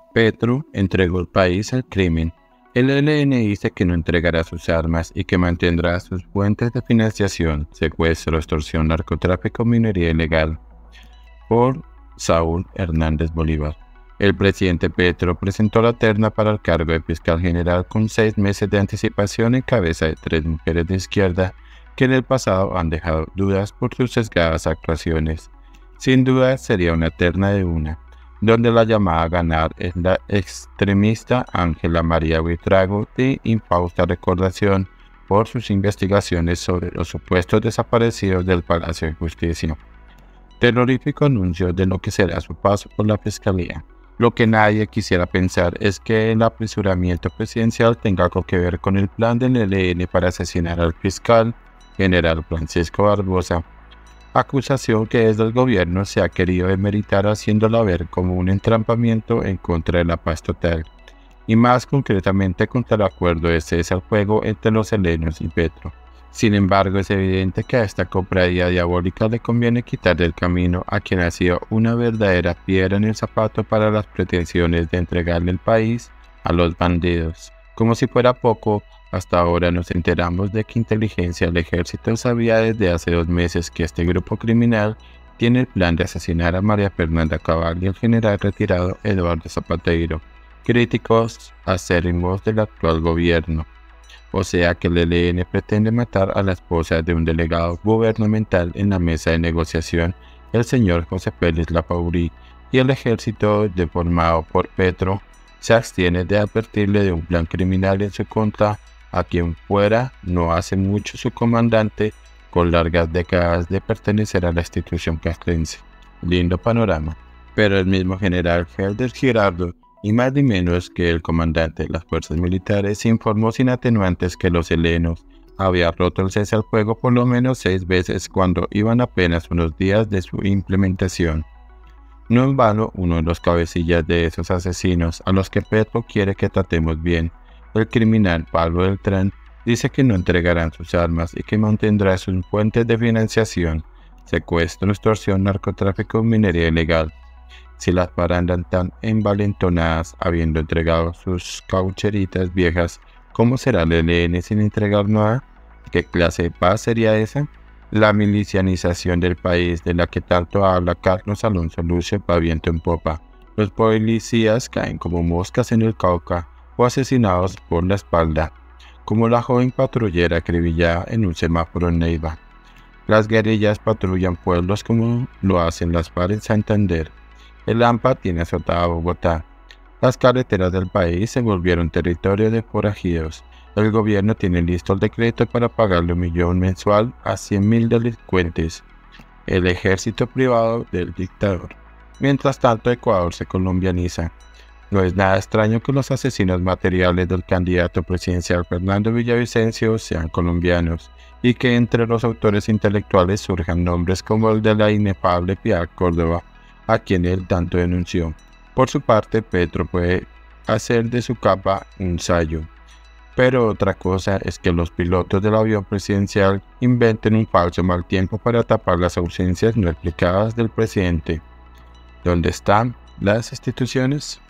Petro entregó el país al crimen. El ELN dice que no entregará sus armas y que mantendrá sus fuentes de financiación, secuestro, extorsión, narcotráfico, minería ilegal. Por Saúl Hernández Bolívar. El presidente Petro presentó la terna para el cargo de fiscal general con 6 meses de anticipación en cabeza de 3 mujeres de izquierda que en el pasado han dejado dudas por sus sesgadas actuaciones. Sin duda sería una terna de una, donde la llamada a ganar es la extremista Ángela María Buitrago, de infausta recordación por sus investigaciones sobre los supuestos desaparecidos del Palacio de Justicia. Terrorífico anuncio de lo que será su paso por la Fiscalía. Lo que nadie quisiera pensar es que el apresuramiento presidencial tenga algo que ver con el plan del ELN para asesinar al fiscal general Francisco Barbosa, acusación que desde el gobierno se ha querido demeritar haciéndola ver como un entrampamiento en contra de la paz total, y más concretamente contra el acuerdo de cese al fuego entre los helenos y Petro. Sin embargo, es evidente que a esta cobradía diabólica le conviene quitar del camino a quien ha sido una verdadera piedra en el zapato para las pretensiones de entregarle el país a los bandidos. Como si fuera poco, hasta ahora nos enteramos de que Inteligencia del Ejército sabía desde hace 2 meses que este grupo criminal tiene el plan de asesinar a María Fernanda Cabal y al general retirado Eduardo Zapateiro, críticos acérrimos del actual gobierno. O sea que el ELN pretende matar a la esposa de un delegado gubernamental en la mesa de negociación, el señor José Pérez Lapaurí, y el ejército, deformado por Petro, se abstiene de advertirle de un plan criminal en su contra a quien fuera no hace mucho su comandante, con largas décadas de pertenecer a la institución castrense. Lindo panorama. Pero el mismo general Helder Girardo, y más ni menos que el comandante de las fuerzas militares, informó sin atenuantes que los helenos habían roto el cese al fuego por lo menos 6 veces cuando iban apenas unos días de su implementación. No en vano, uno de los cabecillas de esos asesinos, a los que Petro quiere que tratemos bien, el criminal Pablo Beltrán, dice que no entregarán sus armas y que mantendrá sus fuentes de financiación, secuestro, extorsión, narcotráfico, minería ilegal. Si las parandan tan envalentonadas habiendo entregado sus caucheritas viejas, ¿cómo será el ELN sin entregar nada? ¿Qué clase de paz sería esa? La milicianización del país de la que tanto habla Carlos Alonso Lucio va viento en popa. Los policías caen como moscas en el Cauca o asesinados por la espalda, como la joven patrullera acribillada en un semáforo en Neiva. Las guerrillas patrullan pueblos como lo hacen las FARC en Santander. El AMPA tiene azotada a Bogotá. Las carreteras del país se volvieron territorio de forajidos. El gobierno tiene listo el decreto para pagarle 1 millón mensual a 100.000 delincuentes. El ejército privado del dictador. Mientras tanto, Ecuador se colombianiza. No es nada extraño que los asesinos materiales del candidato presidencial Fernando Villavicencio sean colombianos y que entre los autores intelectuales surjan nombres como el de la inefable Piedad Córdoba, a quien él tanto denunció. Por su parte, Petro puede hacer de su capa un sayo. Pero otra cosa es que los pilotos del avión presidencial inventen un falso mal tiempo para tapar las ausencias no explicadas del presidente. ¿Dónde están las instituciones?